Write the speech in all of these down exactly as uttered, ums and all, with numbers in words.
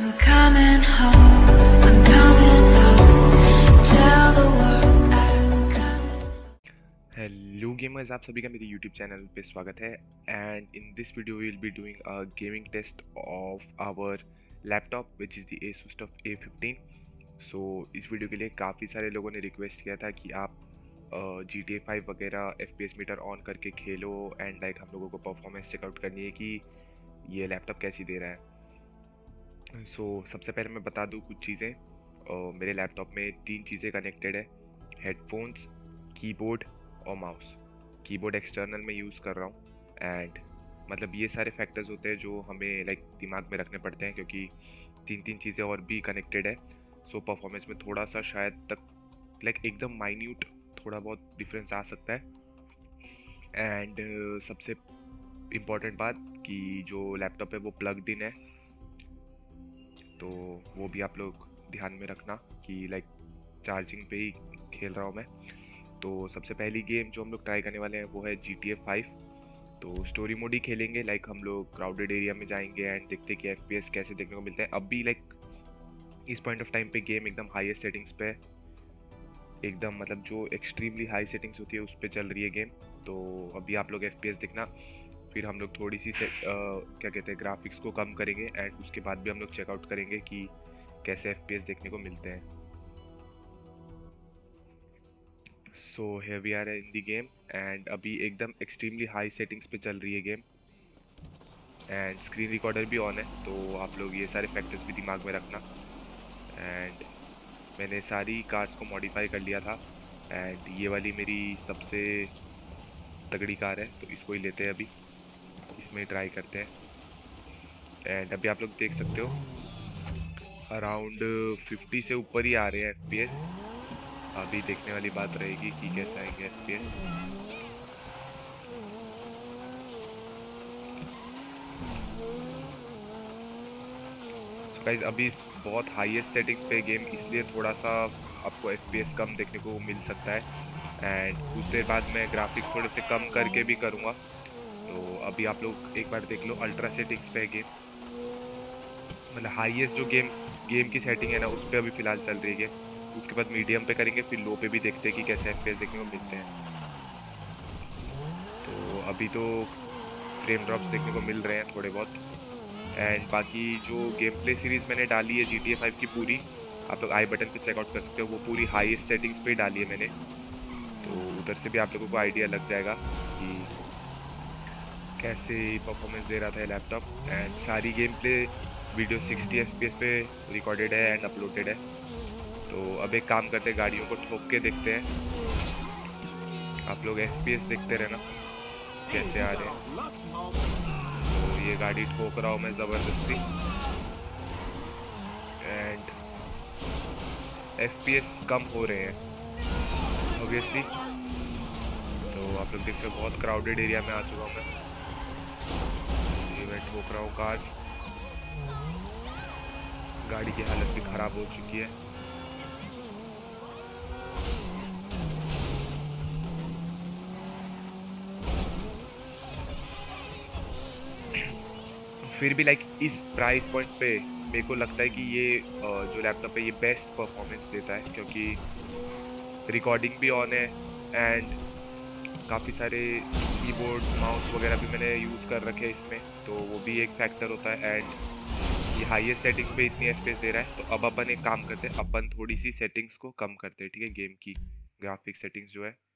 I'm coming home, I'm coming home. Tell the world I'm coming. Hello gamers, आप सभी का मेरे YouTube channel पे स्वागत है। And in this video we will be doing a gaming test of our laptop which is the Asus TUF A fifteen. So इस video के लिए काफ़ी सारे लोगों ने रिक्वेस्ट किया था कि आप जी टी ए फाइव वगैरह F P S meter on करके खेलो एंड लाइक हम लोगों को परफॉर्मेंस चेकआउट करनी है कि ये लैपटॉप कैसी दे रहा है। सो so, सबसे पहले मैं बता दूँ कुछ चीज़ें। uh, मेरे लैपटॉप में तीन चीज़ें कनेक्टेड है: हेडफोन्स, कीबोर्ड और माउस। कीबोर्ड एक्सटर्नल में यूज़ कर रहा हूँ एंड मतलब ये सारे फैक्टर्स होते हैं जो हमें लाइक दिमाग में रखने पड़ते हैं क्योंकि तीन तीन चीज़ें और भी कनेक्टेड है। सो so, परफॉर्मेंस में थोड़ा सा शायद तक लाइक एकदम माइन्यूट थोड़ा बहुत डिफरेंस आ सकता है। एंड uh, सबसे इम्पॉर्टेंट बात कि जो लैपटॉप है वो प्लग्ड इन है, तो वो भी आप लोग ध्यान में रखना कि लाइक चार्जिंग पे ही खेल रहा हूँ मैं। तो सबसे पहली गेम जो हम लोग ट्राई करने वाले हैं वो है जी टी ए फाइव। तो स्टोरी मोड ही खेलेंगे, लाइक हम लोग क्राउडेड एरिया में जाएंगे एंड देखते हैं कि एफ पी एस कैसे देखने को मिलते हैं। अब भी लाइक इस पॉइंट ऑफ टाइम पे गेम एकदम हाईएस्ट सेटिंग्स पे है, एकदम मतलब जो एक्सट्रीमली हाई सेटिंग्स होती है उस पर चल रही है गेम। तो अभी आप लोग एफ पी एस देखना, फिर हम लोग थोड़ी सी से, आ, क्या कहते हैं ग्राफिक्स को कम करेंगे एंड उसके बाद भी हम लोग चेकआउट करेंगे कि कैसे एफ पी एस देखने को मिलते हैं। So here we are in the game and अभी एकदम एक्सट्रीमली हाई सेटिंग्स पे चल रही है गेम एंड स्क्रीन रिकॉर्डर भी ऑन है, तो आप लोग ये सारे फैक्टर्स भी दिमाग में रखना। एंड मैंने सारी कार्स को मॉडिफाई कर लिया था एंड ये वाली मेरी सबसे तगड़ी कार है, तो इसको ही लेते हैं अभी, इसमें ट्राई करते हैं। एंड अभी आप लोग देख सकते हो अराउंड फिफ्टी से ऊपर ही आ रहे हैं एफ पी एस। अभी देखने वाली बात रहेगी कि कैसे आएंगे एफ पी एस। गाइस अभी बहुत हाईएस्ट सेटिंग्स पे गेम, इसलिए थोड़ा सा आपको एफ पी एस कम देखने को मिल सकता है एंड कुछ देर बाद मैं ग्राफिक्स थोड़े से कम करके भी करूँगा। तो अभी आप लोग एक बार देख लो, अल्ट्रा सेटिंग्स पे गेम, मतलब हाईएस्ट जो गेम्स गेम की सेटिंग है ना उस पर अभी फ़िलहाल चल रही है गेम। उसके बाद मीडियम पे करेंगे, फिर लो पे भी देखते हैं कि कैसे एफ पी एस देखने को मिलते हैं। तो अभी तो फ्रेम ड्रॉप्स देखने को मिल रहे हैं थोड़े बहुत। एंड बाकी जो गेम प्ले सीरीज़ मैंने डाली है जी टी ए फाइव की पूरी, आप लोग आई बटन पे चेकआउट कर सकते हो, वो पूरी हाईएस्ट सेटिंग्स पे डाली है मैंने। तो उधर से भी आप लोगों को आइडिया लग जाएगा कि कैसे परफॉर्मेंस दे रहा था लैपटॉप। एंड सारी gameplay video sixty F P S पे रिकॉर्डेड है एंड अपलोडेड है। तो अब एक काम करते हैं, गाड़ियों को ठोक के देखते हैं। आप लोग एफ पी एस देखते रहना कैसे आ रहे हैं। तो ये गाड़ी ठोक रहा हूँ मैं ज़बरदस्ती एंड एफ पी एस कम हो रहे हैं ऑब्वियसली। तो आप लोग देखते हो बहुत क्राउडेड एरिया में आ चुका हूँ मैं। ये मैं ठोक रहा हूँ कार्स, गाड़ी की हालत भी ख़राब हो चुकी है। फिर भी लाइक इस प्राइस पॉइंट पे मेरे को लगता है कि ये जो लैपटॉप है ये बेस्ट परफॉर्मेंस देता है, क्योंकि रिकॉर्डिंग भी ऑन है एंड काफ़ी सारे कीबोर्ड माउस वगैरह भी मैंने यूज़ कर रखे हैं इसमें, तो वो भी एक फैक्टर होता है। एंड ये हाईएस्ट सेटिंग्स पे इतनी एफ पी एस दे रहा है, तो अब अपन एक काम करते हैं, अपन थोड़ी सी सेटिंग्स को कम करते हैं, ठीक है, गेम की ग्राफिक सेटिंग्स जो है।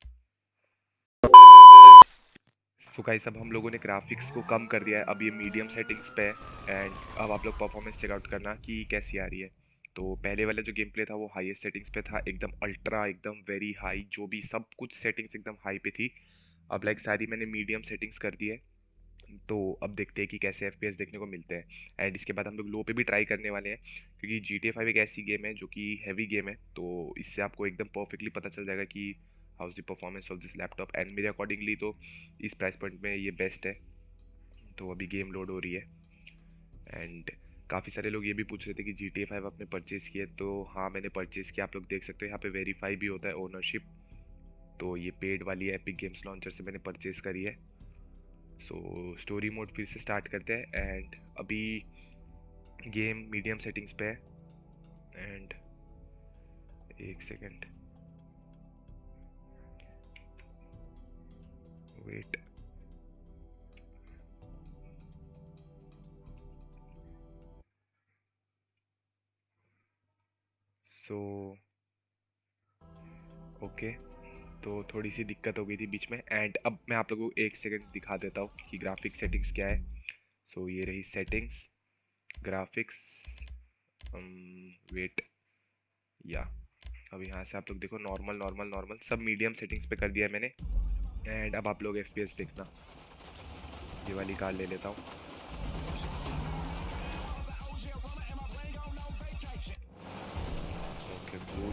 सो गाइस अब हम लोगों ने ग्राफिक्स को कम कर दिया है, अब ये मीडियम सेटिंग्स पे है एंड अब आप लोग परफॉर्मेंस चेकआउट करना कि कैसी आ रही है। तो पहले वाला जो गेम प्ले था वो हाईएस्ट सेटिंग्स पे था, एकदम अल्ट्रा, एकदम वेरी हाई, जो भी सब कुछ सेटिंग्स एकदम हाई पे थी। अब लाइक सारी मैंने मीडियम सेटिंग्स कर दी है। तो अब देखते हैं कि कैसे एफ पी एस देखने को मिलते हैं एंड इसके बाद हम लोग लो पे भी ट्राई करने वाले हैं, क्योंकि जी टी ए फाइव एक ऐसी गेम है जो कि हैवी गेम है, तो इससे आपको एकदम परफेक्टली पता चल जाएगा कि how's the performance of this laptop. And मेरे अकॉर्डिंगली तो इस प्राइस पॉइंट में ये बेस्ट है। तो अभी गेम लोड हो रही है एंड काफ़ी सारे लोग ये भी पूछ रहे थे कि जी टी ए फाइव आपने परचेज़ किया, तो हाँ मैंने परचेज़ किया। आप लोग देख सकते हो यहाँ पे वेरीफाई भी होता है ओनरशिप, तो ये पेड वाली है, एपिक गेम्स लॉन्चर से मैंने परचेज़ करी है। सो स्टोरी मोड फिर से स्टार्ट करते हैं एंड अभी गेम मीडियम सेटिंग्स पे है एंड एक सेकेंड वेट। सो ओके, तो थोड़ी सी दिक्कत हो गई थी बीच में एंड अब मैं आप लोगों को एक सेकंड दिखा देता हूँ कि ग्राफिक सेटिंग्स क्या है। सो so, ये रही सेटिंग्स ग्राफिक्स वेट या अब यहाँ से आप लोग देखो नॉर्मल नॉर्मल नॉर्मल सब मीडियम सेटिंग्स पे कर दिया है मैंने। एंड अब आप लोग एफपीएस देखना, ये वाली कार ले लेता हूँ। Okay cool.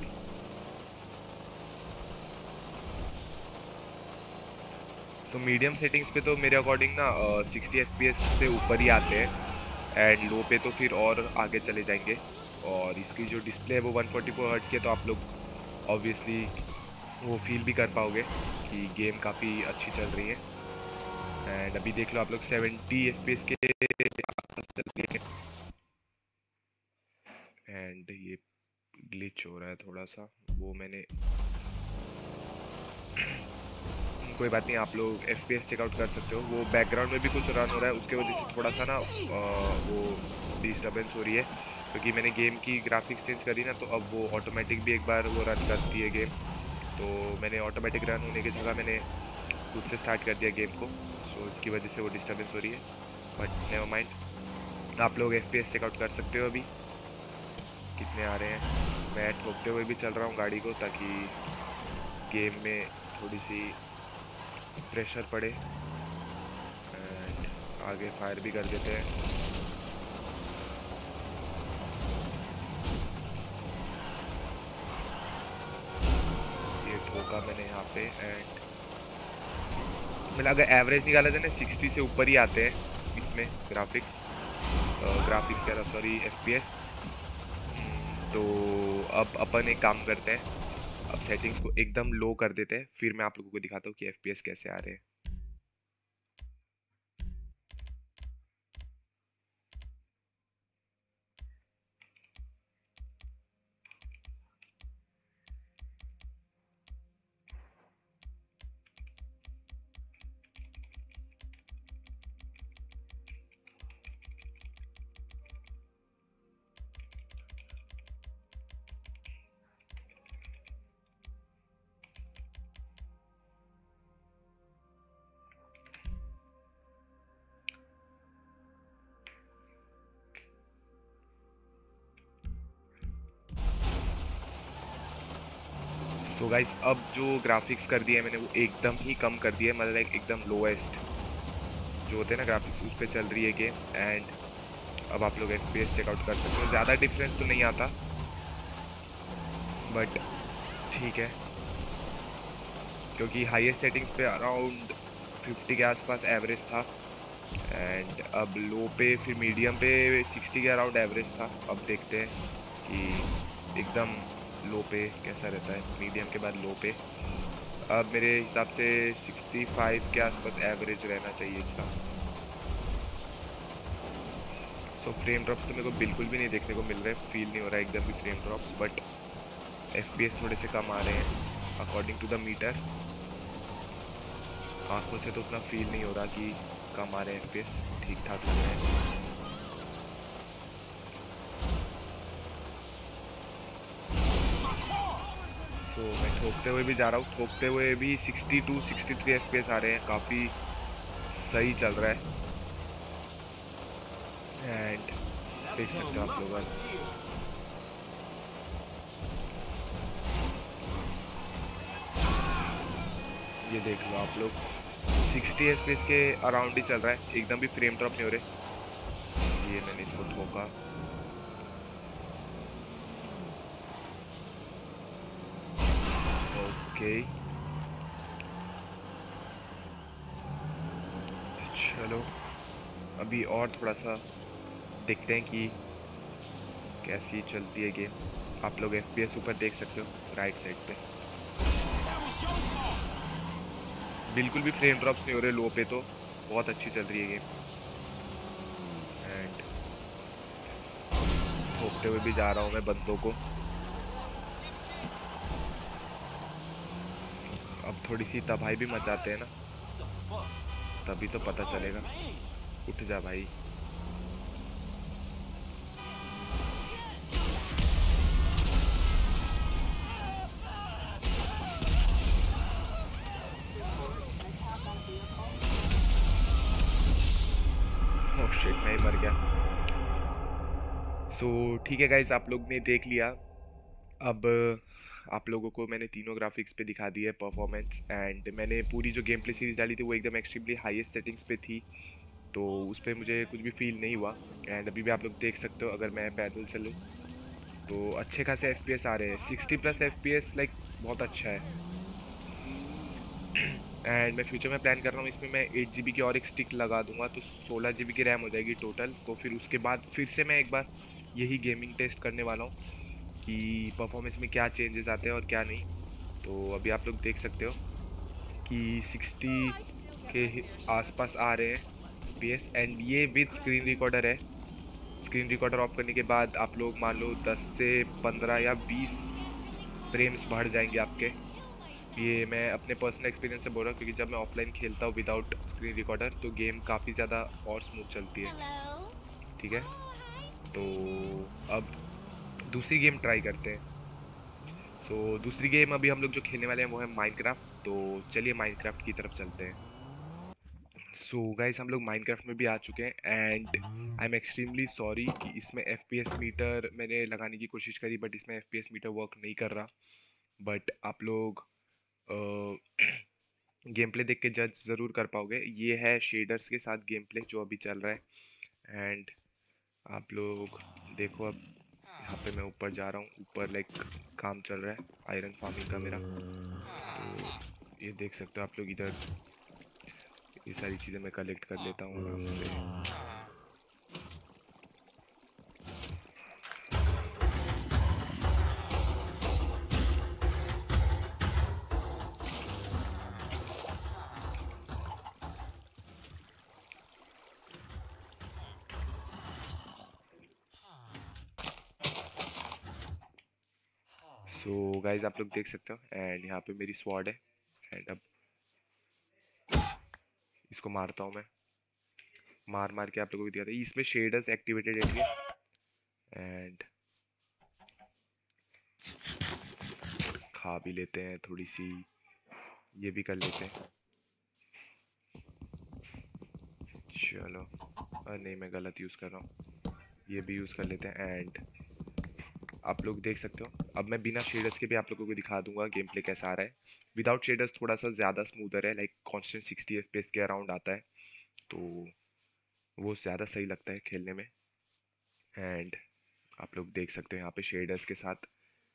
So medium settings पे तो मेरे अकॉर्डिंग ना सिक्सटी एफ पी एस से ऊपर ही आते हैं एंड लो पे तो फिर और आगे चले जाएंगे। और इसकी जो डिस्प्ले है वो वन फोर्टी फोर हर्ट्ज की है, तो आप लोग ऑब्वियसली वो फील भी कर पाओगे कि गेम काफ़ी अच्छी चल रही है। एंड अभी देख लो आप लोग सेवेंटी एफ पी एस के आसपास चल रही है। एंड ये ग्लिच हो रहा है थोड़ा सा, वो मैंने कोई बात नहीं, आप लोग एफ पी एस चेकआउट कर सकते हो। वो बैकग्राउंड में भी कुछ रन हो रहा है, उसके वजह से थोड़ा सा ना वो डिस्टर्बेंस हो रही है क्योंकि मैंने गेम की ग्राफिक्स चेंज करी ना, तो अब वो ऑटोमेटिक भी एक बार वो रन करती है गेम। तो मैंने ऑटोमेटिक रन होने की जगह मैंने खुद से स्टार्ट कर दिया गेम को, सो इसकी वजह से वो डिस्टर्बेंस हो रही है। बट नेवर माइंड, आप लोग एफ पी एस चेकआउट कर सकते हो अभी कितने आ रहे हैं। मैं ठोकते हुए भी चल रहा हूँ गाड़ी को ताकि गेम में थोड़ी सी प्रेशर पड़े एंड आगे फायर भी कर देते हैं। ये ठोका मैंने यहाँ पे एंड मतलब अगर एवरेज निकाला जाए ना सिक्सटी से ऊपर ही आते हैं इसमें ग्राफिक्स ग्राफिक्स कह रहा सॉरी एफ पी एस। तो अब अपन एक काम करते हैं, अब सेटिंग्स को एकदम लो कर देते हैं, फिर मैं आप लोगों को दिखाता हूँ कि एफ पी एस कैसे आ रहे हैं। सो so गाइस, अब जो ग्राफिक्स कर दिया है मैंने वो एकदम ही कम कर दिया है, मतलब लाइक एकदम लोएस्ट जो होते हैं ना ग्राफिक्स उस पर चल रही है गेम। एंड अब आप लोग एफ पी एस चेकआउट कर सकते हो। ज़्यादा डिफरेंस तो नहीं आता बट ठीक है, क्योंकि हाईएस्ट सेटिंग्स पे अराउंड फिफ्टी के आसपास एवरेज था एंड अब लो पे फिर मीडियम पे सिक्सटी के अराउंड एवरेज था। अब देखते हैं कि एकदम लो पे कैसा रहता है, मीडियम के बाद लो पे। अब मेरे हिसाब से सिक्सटी फाइव के आसपास एवरेज रहना चाहिए इसका। सो फ्रेम ड्रॉप्स तो मेरे को बिल्कुल भी नहीं देखने को मिल रहा है, फील नहीं हो रहा है एकदम भी frame drops, but F P S थोड़े से कम आ रहे हैं अकॉर्डिंग टू द मीटर। आंखों से तो उतना फील नहीं हो रहा कि कम आ रहे हैं एफ पी एस, ठीक ठाक लग रहे हैं। तो मैं ठोकते हुए भी जा रहा हूँ, ठोकते हुए भी sixty to sixty three F P S आ रहे हैं, काफ़ी सही चल रहा है। एंड देख सकते हो आप लोग, ये देख लो आप लोग सिक्सटी एफ पी एस के अराउंड ही चल रहा है, एकदम भी फ्रेम ड्रॉप नहीं हो रहे। ये मैंने इसको ठोका, ओके चलो अभी और थोड़ा सा देखते हैं कि कैसी चलती है गेम। आप लोग एफ पी एस ऊपर देख सकते हो राइट साइड पे, बिल्कुल भी फ्रेम ड्रॉप्स नहीं हो रहे, लो पे तो बहुत अच्छी चल रही है गेम। एंड ठोकते हुए भी जा रहा हूँ मैं बंदों को। अब थोड़ी सी तबाही भी मचाते हैं ना, तभी तो पता चलेगा। उठ जा भाई। ओह शिट, मैं ही मर गया। सो ठीक है गाइज, आप लोग ने देख लिया। अब आप लोगों को मैंने तीनों ग्राफिक्स पे दिखा दी है परफॉर्मेंस, एंड मैंने पूरी जो गेम प्ले सीरीज डाली थी वो एकदम एक्सट्रीमली हाईएस्ट सेटिंग्स पे थी, तो उस पर मुझे कुछ भी फील नहीं हुआ। एंड अभी भी आप लोग देख सकते हो, अगर मैं पैदल चलूँ तो अच्छे खासे एफ पी एस आ रहे हैं, sixty plus F P S, like बहुत अच्छा है। एंड मैं फ्यूचर में प्लान कर रहा हूँ, इसमें मैं एट जी बी की और एक स्टिक लगा दूंगा तो सोलह जी बी की रैम हो जाएगी टोटल। तो फिर उसके बाद फिर से मैं एक बार यही गेमिंग टेस्ट करने वाला हूँ कि परफॉर्मेंस में क्या चेंजेस आते हैं और क्या नहीं। तो अभी आप लोग देख सकते हो कि सिक्सटी के ही आसपास आ रहे हैं पी एस, एंड ये विद स्क्रीन रिकॉर्डर है। स्क्रीन रिकॉर्डर ऑफ करने के बाद आप लोग मान लो दस से पंद्रह या बीस फ्रेम्स बढ़ जाएंगे आपके। ये मैं अपने पर्सनल एक्सपीरियंस से बोल रहा हूँ, क्योंकि जब मैं ऑफलाइन खेलता हूँ विदाउट स्क्रीन रिकॉर्डर तो गेम काफ़ी ज़्यादा और स्मूथ चलती है। ठीक है, तो अब दूसरी गेम ट्राई करते हैं। सो so, दूसरी गेम अभी हम लोग जो खेलने वाले हैं वो है माइनक्राफ्ट। तो चलिए माइनक्राफ्ट की तरफ चलते हैं। सो so, गाइस हम लोग माइनक्राफ्ट में भी आ चुके हैं, and I am extremely sorry कि इसमें एफ पी एस मीटर मैंने लगाने की कोशिश करी बट इसमें F P S meter work नहीं कर रहा। बट आप लोग गेम प्ले देख के जज ज़रूर कर पाओगे। ये है शेडर्स के साथ गेम प्ले जो अभी चल रहा है, एंड आप लोग देखो। अब यहाँ पे मैं ऊपर जा रहा हूँ, ऊपर लाइक काम चल रहा है आयरन फार्मिंग का मेरा। तो ये देख सकते हो आप लोग, इधर ये सारी चीज़ें मैं कलेक्ट कर लेता हूँ आराम से। सो so, गाइज आप लोग देख सकते हो, एंड यहाँ पे मेरी स्वॉर्ड है, एंड अब इसको मारता हूँ मैं। मार मार के आप लोगों को दिया था, इसमें शेडर्स एक्टिवेटेड है, एंड खा भी लेते हैं थोड़ी सी, ये भी कर लेते हैं। चलो, अरे नहीं मैं गलत यूज़ कर रहा हूँ, ये भी यूज़ कर लेते हैं। एंड आप लोग देख सकते हो, अब मैं बिना शेडर्स के भी आप लोगों को दिखा दूंगा गेम प्ले कैसा आ रहा है। विदाउट शेडर्स थोड़ा सा ज़्यादा स्मूदर है, like constant sixty F P S के अराउंड आता है, तो वो ज़्यादा सही लगता है खेलने में। एंड आप लोग देख सकते हो यहाँ पे शेडर्स के साथ,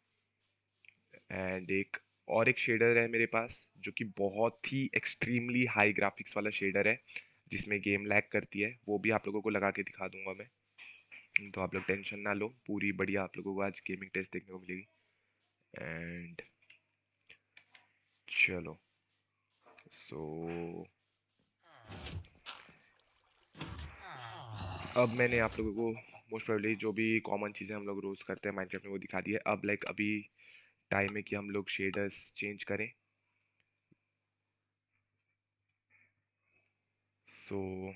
एंड एक और एक शेडर है मेरे पास जो कि बहुत ही एक्सट्रीमली हाई ग्राफिक्स वाला शेडर है जिसमें गेम लैग करती है, वो भी आप लोगों को लगा के दिखा दूंगा मैं। तो आप लोग टेंशन ना लो, पूरी बढ़िया आप लोगों को आज गेमिंग टेस्ट देखने को मिलेगी। एंड चलो, सो so, अब मैंने आप लोगों को मोस्ट प्रोबेबली जो भी कॉमन चीज़ें हम लोग रोज़ करते हैं माइनक्राफ्ट में वो दिखा दी है। अब लाइक अभी टाइम है कि हम लोग शेडर्स चेंज करें। सो so,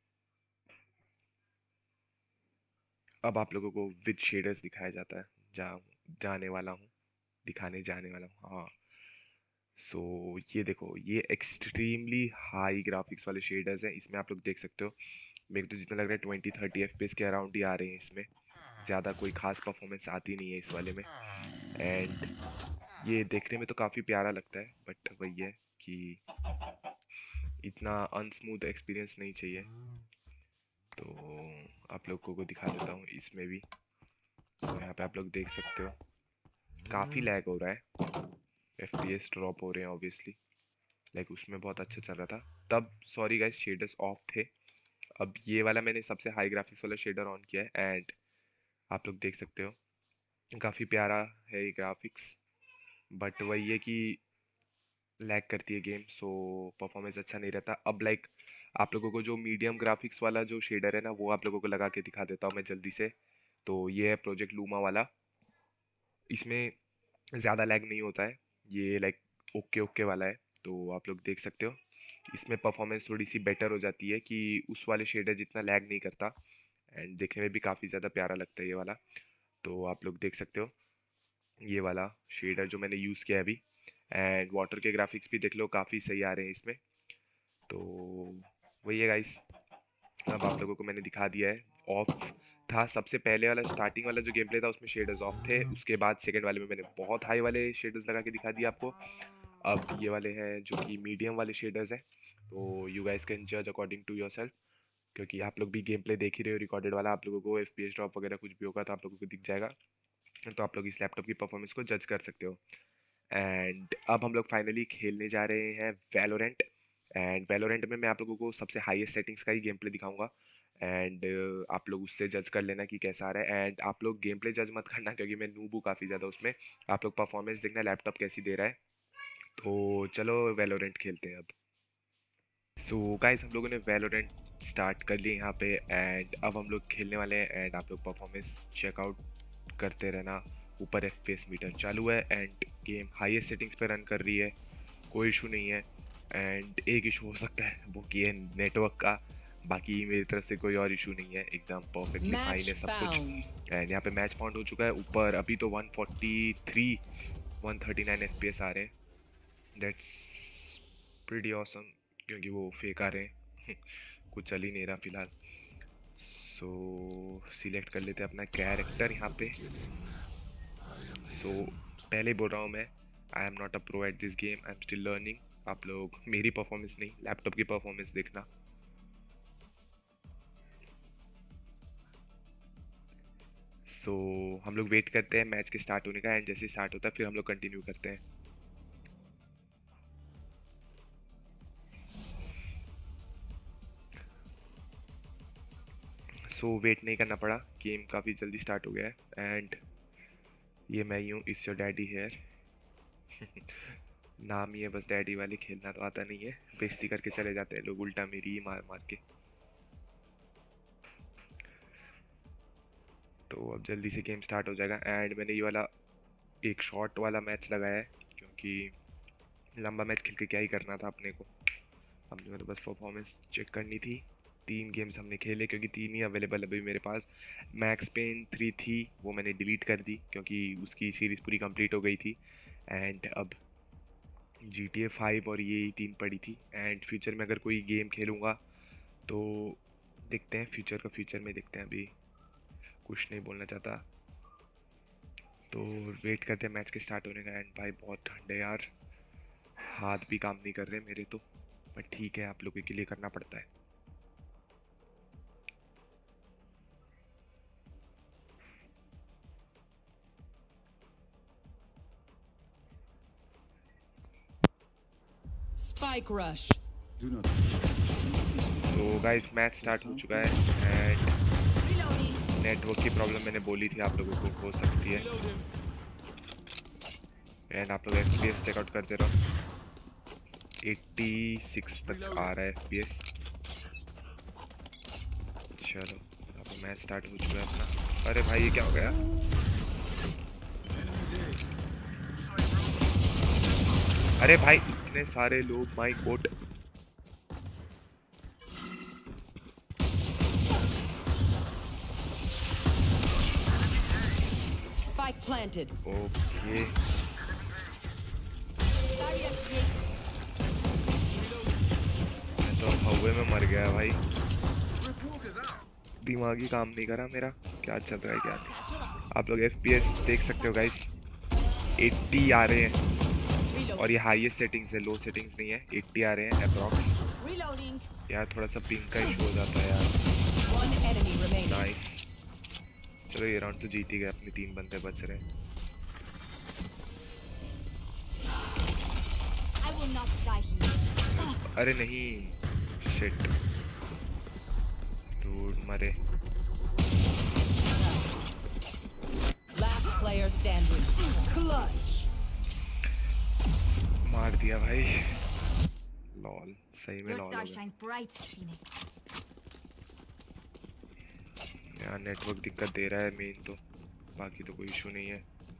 अब आप लोगों को विद शेडर्स दिखाया जाता है, जहाँ जाने वाला हूँ, दिखाने जाने वाला हूँ। हाँ, सो so, ये देखो, ये एक्सट्रीमली हाई ग्राफिक्स वाले शेडर्स हैं। इसमें आप लोग देख सकते हो, मेरे को तो जितना लग रहा है twenty thirty F P S के अराउंड ही आ रहे हैं इसमें, ज़्यादा कोई खास परफॉर्मेंस आती नहीं है इस वाले में। एंड ये देखने में तो काफ़ी प्यारा लगता है, बट वही है कि इतना अनस्मूथ एक्सपीरियंस नहीं चाहिए। तो आप लोगों को दिखा देता हूँ इसमें भी। तो यहाँ पे आप लोग देख सकते हो काफ़ी लैग हो रहा है, एफ पी एस ड्रॉप हो रहे हैं ऑब्वियसली। लाइक उसमें बहुत अच्छा चल रहा था तब, सॉरी गाइस शेडर्स ऑफ थे। अब ये वाला मैंने सबसे हाई ग्राफिक्स वाला शेडर ऑन किया है, एंड आप लोग देख सकते हो काफ़ी प्यारा है ये ग्राफिक्स, बट वही है कि लैग करती है गेम, सो परफॉर्मेंस अच्छा नहीं रहता। अब लाइक आप लोगों को जो मीडियम ग्राफिक्स वाला जो शेडर है ना वो आप लोगों को लगा के दिखा देता हूँ मैं जल्दी से। तो ये है प्रोजेक्ट लूमा वाला। इसमें ज़्यादा लैग नहीं होता है, ये लाइक ओके ओके वाला है। तो आप लोग देख सकते हो इसमें परफॉर्मेंस थोड़ी सी बेटर हो जाती है कि उस वाले शेडर जितना लैग नहीं करता, एंड देखने में भी काफ़ी ज़्यादा प्यारा लगता है ये वाला। तो आप लोग देख सकते हो ये वाला शेडर जो मैंने यूज़ किया है अभी, एंड वाटर के ग्राफिक्स भी देख लो काफ़ी सही आ रहे हैं इसमें। तो वही है गाइस, अब आप लोगों को मैंने दिखा दिया है। ऑफ था सबसे पहले वाला, स्टार्टिंग वाला जो गेम प्ले था उसमें शेडर्स ऑफ थे, उसके बाद सेकंड वाले में मैंने बहुत हाई वाले शेडर्स लगा के दिखा दिया आपको। अब ये वाले हैं जो कि मीडियम वाले शेडर्स हैं, तो यू गाइस कैन जज अकॉर्डिंग टू योरसेल्फ, क्योंकि आप लोग भी गेम प्ले देख ही रहे हो रिकॉर्डेड वाला, आप लोगों को एफ पी एस ड्रॉप वगैरह कुछ भी होगा तो आप लोगों को दिख जाएगा, तो आप लोग इस लैपटॉप की परफॉर्मेंस को जज कर सकते हो। एंड अब हम लोग फाइनली खेलने जा रहे हैं वैलोरेंट। एंड वैलोरेंट में मैं आप लोगों को सबसे हाईएस्ट सेटिंग्स का ही गेम प्ले दिखाऊंगा, एंड uh, आप लोग उससे जज कर लेना कि कैसा आ रहा है। एंड आप लोग गेम प्ले जज मत करना क्योंकि मैं नूब हूँ काफ़ी ज़्यादा उसमें, आप लोग परफॉर्मेंस देखना लैपटॉप कैसी दे रहा है। तो चलो वैलोरेंट खेलते हैं अब। सो so, गाइस हम लोगों ने वैलोरेंट स्टार्ट कर लिए यहाँ पे, एंड अब हम लोग खेलने वाले हैं। एंड आप लोग परफॉर्मेंस चेकआउट करते रहना। ऊपर एफ पी एस मीटर चालू है एंड गेम हाईएस्ट सेटिंग्स पे रन कर रही है, कोई इशू नहीं है। एंड एक इशू हो सकता है वो कि है नेटवर्क का, बाकी मेरी तरफ से कोई और इशू नहीं है, एकदम परफेक्टली फाइन है सब कुछ। एंड यहाँ पे मैच पॉइंट हो चुका है ऊपर, अभी तो one forty three one thirty nine F P S आ रहे हैं, दैट्स प्रीटी ऑसम, क्योंकि वो फेक आ रहे हैं कुछ चल ही नहीं रहा फिलहाल। सो सिलेक्ट कर लेते हैं अपना कैरेक्टर यहाँ पे। सो so, पहले बोल रहा हूँ मैं, I am not a pro at this game, I am still learning. आप लोग मेरी परफॉर्मेंस नहीं लैपटॉप की परफॉर्मेंस देखना। सो so, हम लोग वेट करते हैं मैच के स्टार्ट होने का, एंड जैसे स्टार्ट होता है फिर हम लोग कंटिन्यू करते हैं। सो so, वेट नहीं करना पड़ा, गेम काफ़ी जल्दी स्टार्ट हो गया है। एंड ये मैं ही हूँ, इट्स योर डैडी हेयर नाम ही है बस डैडी वाले, खेलना तो आता नहीं है, बेइज्जती करके चले जाते हैं लोग उल्टा मेरी ही मार मार के। तो अब जल्दी से गेम स्टार्ट हो जाएगा। एंड मैंने ये वाला एक शॉर्ट वाला मैच लगाया है क्योंकि लंबा मैच खेल के क्या ही करना था अपने को, अपने को तो बस परफॉर्मेंस चेक करनी थी। तीन गेम्स हमने खेले क्योंकि तीन ही अवेलेबल अभी मेरे पास। मैक्स पेन थ्री थी वो मैंने डिलीट कर दी क्योंकि उसकी सीरीज़ पूरी कंप्लीट हो गई थी। एंड अब जी टी ए फाइव और ये तीन पड़ी थी। एंड फ्यूचर में अगर कोई गेम खेलूँगा तो देखते हैं, फ्यूचर का फ्यूचर में देखते हैं, अभी कुछ नहीं बोलना चाहता। तो वेट करते हैं मैच के स्टार्ट होने का। एंड भाई बहुत ठंड है यार, हाथ भी काम नहीं कर रहे मेरे तो, बट ठीक है आप लोगों के लिए करना पड़ता है। Spike rush. Do not. तो गाइस मैच स्टार्ट हो चुका है। एंड नेटवर्क की प्रॉब्लम मैंने बोली थी आप लोगों को हो सकती है। एंड आप लोग एफ पी एस चेकआउट करते रहो, छियासी तक आ रहा है एफ पी एस। चलो अब मैच स्टार्ट हो चुका है अपना। अरे भाई ये क्या हो गया? अरे भाई इतने सारे लोग, my god. Spike planted. Okay मैं तो हवा में मर गया भाई, दिमागी काम नहीं करा मेरा, क्या चल रहा है क्या नहीं। आप लोग एफ पी एस देख सकते हो गाइस, अस्सी आ रहे हैं और ये हाईएस्ट सेटिंग्स है, लो सेटिंग्स नहीं है। अस्सी आ रहे हैं अप्रॉक्स। यार थोड़ा सा पिंक का इशू हो जाता है यार। नाइस, चलो ये राउंड तो जीत ही गए, अपने तीन बंदे बच रहे हैं। अरे नहीं, शिट, दूर मरे। Last player standing. Clutch. मार दिया भाई, लॉल, सही में Your लॉल star हो गया। shines bright, Phoenix. यार नेटवर्क दिक्कत दे रहा है मेन तो, बाकी तो कोई इशू नहीं है।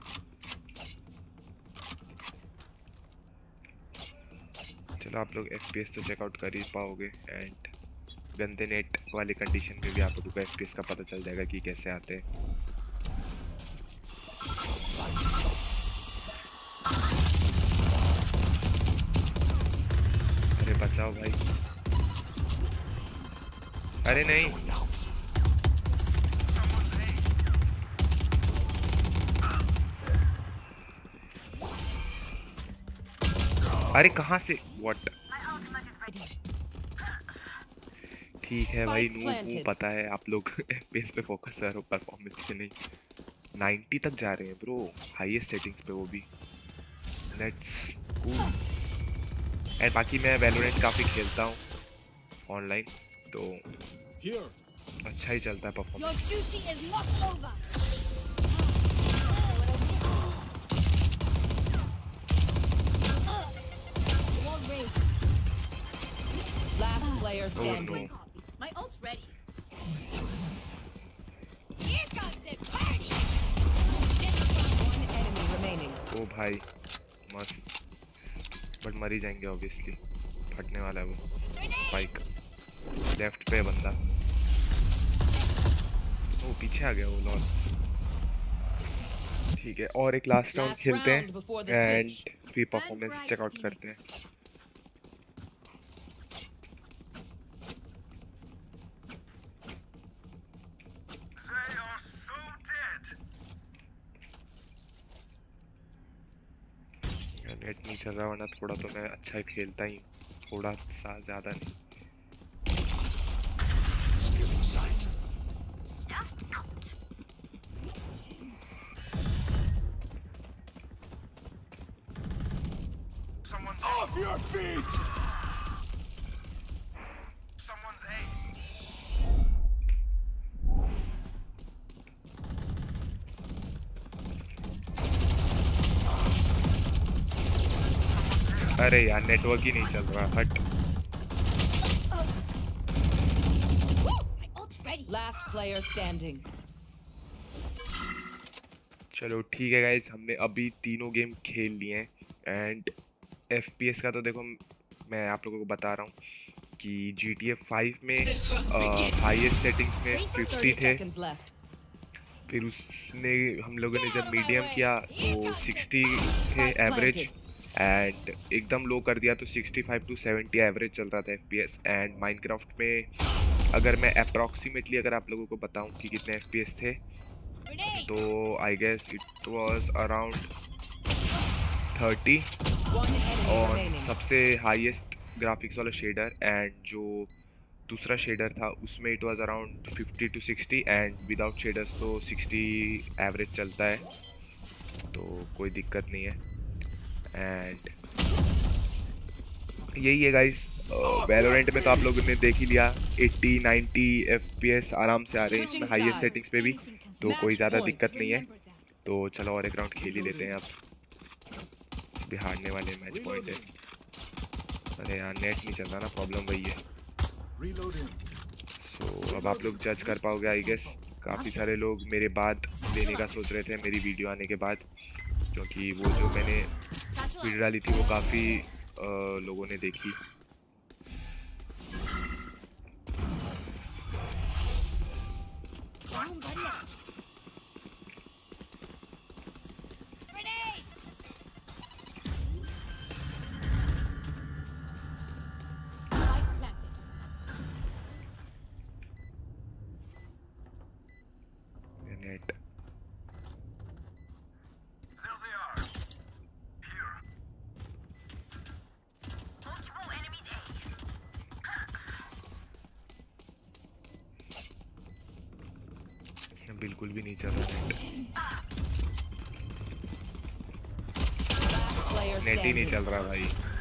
चलो आप लोग एफपीएस तो चेकआउट कर ही पाओगे, एंड गंदे नेट वाली कंडीशन में भी आप लोगों को एफपीएस का पता चल जाएगा कि कैसे आते हैं। अरे बचाओ भाई, अरे नहीं, अरे कहाँ से, व्हाट। ठीक है भाई, नू को पता है, आप लोग एफपीएस पे फोकस करो, परफॉर्मेंस पे नहीं। नाइंटी तक जा रहे हैं ब्रो, हाईएस्ट सेटिंग्स पे, वो भी। Let's go. एंड बाकी मैं वैलोरेंट काफ़ी खेलता हूँ ऑनलाइन, तो अच्छा ही चलता है performance. Last player standing. Oh, no. My ult's ready. Here comes the party. One enemy remaining. ओ भाई मस्त, बट मर ही जाएंगे ऑब्वियसली, फटने वाला है वो स्पाइक। लेफ्ट पे बंदा, वो पीछे आ गया वो, लॉल। ठीक है, और एक लास्ट राउंड खेलते हैं एंड फिर परफॉर्मेंस चेकआउट करते हैं। नेट नहीं चल रहा, वरना थोड़ा तो मैं अच्छा ही खेलता ही, थोड़ा सा ज़्यादा नहीं। Someone's off your feet. Someone's A. अरे यार नेटवर्क ही नहीं चल रहा, हट। My ult's ready. Last player standing. चलो ठीक है गाइस, हमने अभी तीनों गेम खेल लिए हैं, एंड एफपीएस का तो देखो मैं आप लोगों को बता रहा हूँ कि जी टी ए फाइव में हाईएस्ट सेटिंग्स में फिफ्टी thirty थे, seconds left. फिर उसने हम लोगों ने जब मीडियम किया तो सिक्सटी थे एवरेज, एंड एकदम लो कर दिया तो sixty five to seventy average चल रहा था एफपीएस। एंड माइनक्राफ्ट में अगर मैं अप्रॉक्सीमेटली अगर आप लोगों को बताऊं कि कितने एफपीएस थे, तो I guess it was around thirty One enemy और remaining. सबसे हाईएस्ट ग्राफिक्स वाला शेडर, एंड जो दूसरा शेडर था उसमें it was around fifty two sixty, and without shaders तो सिक्सटी एवरेज चलता है, तो कोई दिक्कत नहीं है। एंड यही है गाइस, वैलोरेंट में तो आप लोगों ने देख ही लिया, एटी नाइंटी एफपीएस आराम से आ रहे हैं इसमें हाईएस्ट सेटिंग्स पे भी, तो कोई ज़्यादा दिक्कत नहीं है। तो चलो और एक राउंड खेल ही लेते हैं अब, भी हारने वाले मैच पॉइंट है। अरे यार नेट नहीं चल रहा ना, प्रॉब्लम वही है। सो so, अब आप लोग जज कर पाओगे आई गेस। काफ़ी सारे लोग मेरे बाद लेने का सोच रहे थे मेरी वीडियो आने के बाद, क्योंकि वो जो मैंने वीडियो डाली थी वो काफ़ी लोगों ने देखी। नेट बिल्कुल भी नहीं चल रहा नेट, नेट ही नहीं चल रहा भाई।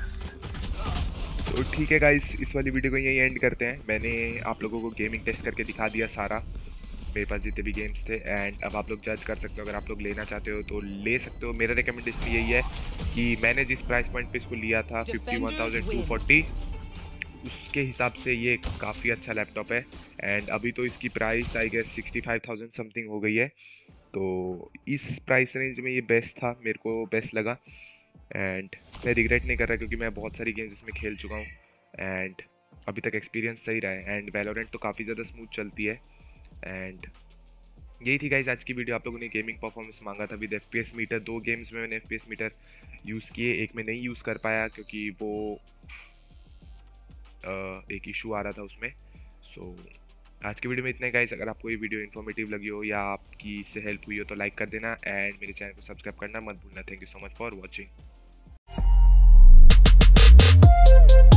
तो ठीक है गाइस, इस वाली वीडियो को यहीं एंड करते हैं। मैंने आप लोगों को गेमिंग टेस्ट करके दिखा दिया सारा, मेरे पास जितने भी गेम्स थे, एंड अब आप लोग जज कर सकते हो। अगर आप लोग लेना चाहते हो तो ले सकते हो। मेरा रिकमेंडेशन यही है कि मैंने जिस प्राइस पॉइंट पे इसको लिया था fifty one thousand two forty, उसके हिसाब से ये काफ़ी अच्छा लैपटॉप है। एंड अभी तो इसकी price I guess sixty five thousand something हो गई है, तो इस प्राइस रेंज में ये बेस्ट था, मेरे को बेस्ट लगा। एंड मैं रिग्रेट नहीं कर रहा क्योंकि मैं बहुत सारी गेम्स इसमें खेल चुका हूँ एंड अभी तक एक्सपीरियंस सही रहा है। एंड वैलोरेंट तो काफ़ी ज़्यादा स्मूथ चलती है। एंड यही थी गाइज आज की वीडियो। आप लोगों ने गेमिंग परफॉर्मेंस मांगा था विद एफपीएस मीटर। दो गेम्स में मैंने एफपीएस मीटर यूज़ किए, एक में नहीं यूज़ कर पाया क्योंकि वो आ, एक इशू आ रहा था उसमें। सो so, आज की वीडियो में इतना ही गाइज। अगर आपको ये वीडियो इन्फॉर्मेटिव लगी हो या आपकी इससे हेल्प हुई हो तो लाइक कर देना एंड मेरे चैनल को सब्सक्राइब करना मत भूलना। Thank you so much for watching.